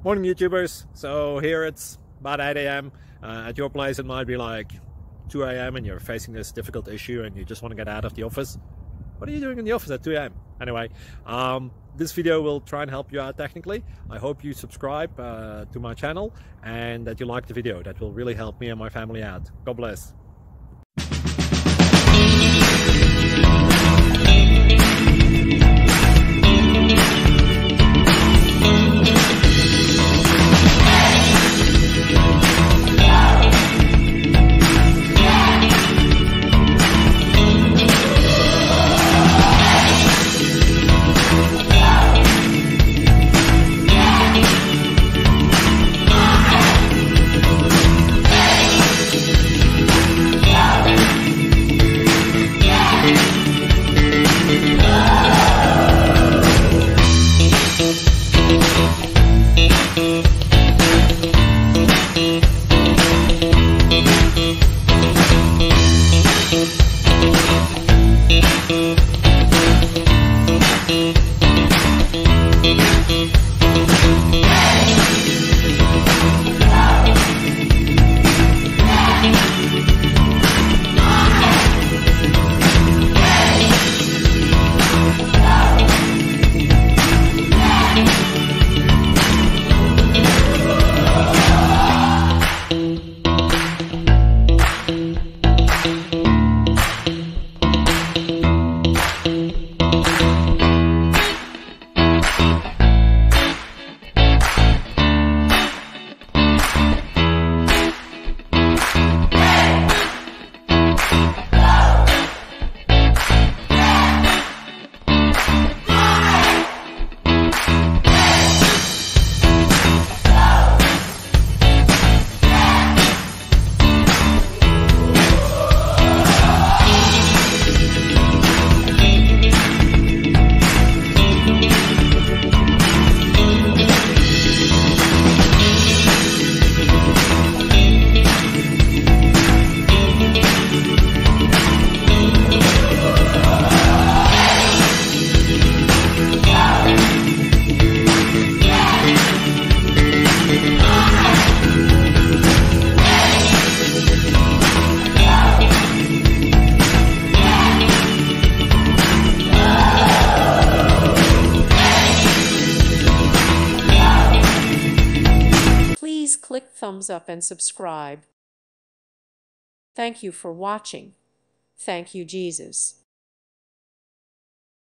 Morning YouTubers. So here it's about 8 a.m. At your place it might be like 2 a.m. and you're facing this difficult issue and you just want to get out of the office. What are you doing in the office at 2 a.m.? Anyway, this video will try and help you out technically. I hope you subscribe to my channel and that you like the video. That will really help me and my family out. God bless. Please click thumbs up and subscribe. Thank you for watching. Thank you, Jesus.